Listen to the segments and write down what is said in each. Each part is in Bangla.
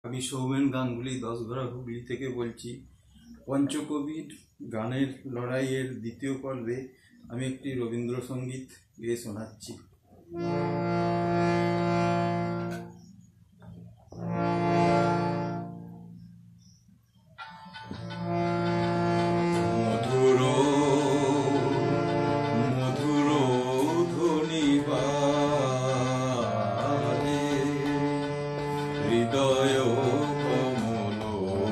আমি সৌমেন গাঙ্গুলি 10 হুগলি থেকে বলছি। পঞ্চকবির গানের লড়াইয়ের দ্বিতীয় পর্বে আমি একটি রবীন্দ্রসঙ্গীত গেয়ে শোনাচ্ছি। হৃদয় কমল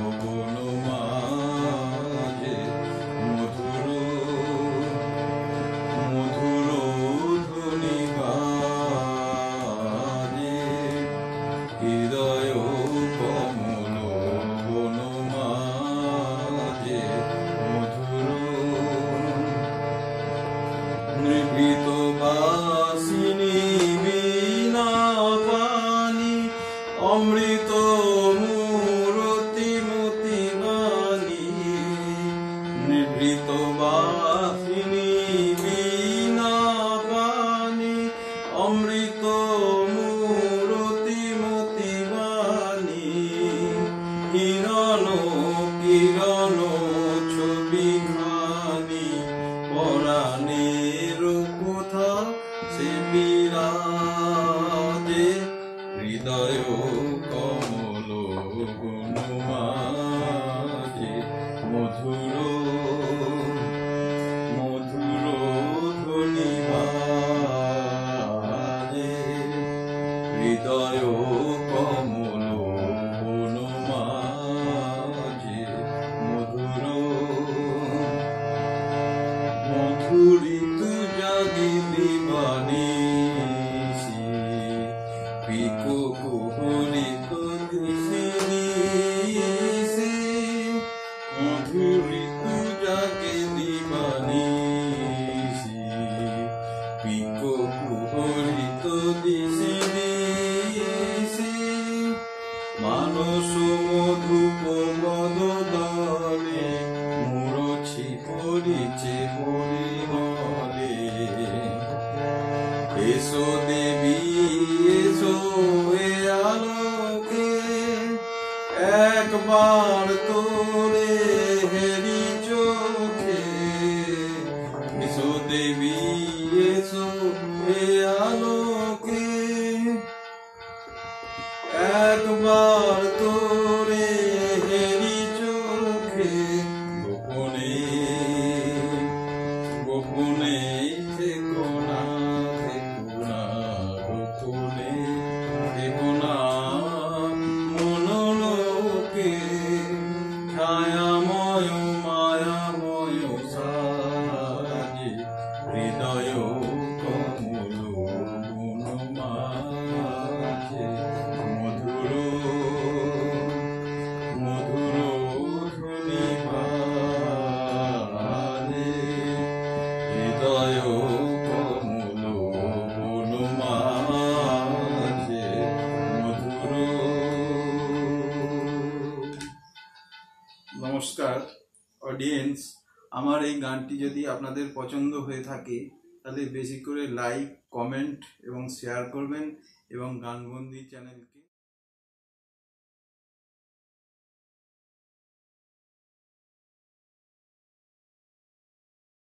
বনমাঝে মধুর মধুর ধ্বনি বাজে। হৃদয় কমল বনমাঝে মধুর নিভৃত বাসিনী বীণা পানি অমৃত মূরতি মতি গানি। নিভৃত বাসিনী বীণা পানি অমৃত মূরতি মতি গানি। কিরণ কিরণ ছবি খানি পরাণের কোথা সে বিরাজে। হৃদয় কমল বনমাঝে মধুর মধুর ধ্বনি বাজে। হৃদয় কমল বনমাঝে মধুর মধুরিত জাগি দিবানিশি। পিকো কুহলিত দিশিনিশি মধুরিত জাগে দিবানিশি। পিকো কুহলিত দিশিনিশি মানস মধুপ মদদলে মুরছি পরিচে পরিমলে। এসো দেবী এসো এ আলোকে একবার তোরে হেরি চোখে। এসো দেবী এসো এ আলোকে একবার তোরে হেরি চোখে। গোপনে গোপনে থেকো না গোপনে থেকো না মনোলোকে। ছায়াময় মায়াময় সাজে হৃদয় কমল বনমাঝে মধুর মধুর ধ্বনি বাজে। হৃদয় কমল বনমাঝে মধুর। নমস্কার অডিয়েন্স, আমার এই গানটি যদি আপনাদের পছন্দ হয়ে থাকে তাহলে বেশি করে লাইক, কমেন্ট এবং শেয়ার করবেন এবং গানবন্দি চ্যানেলকে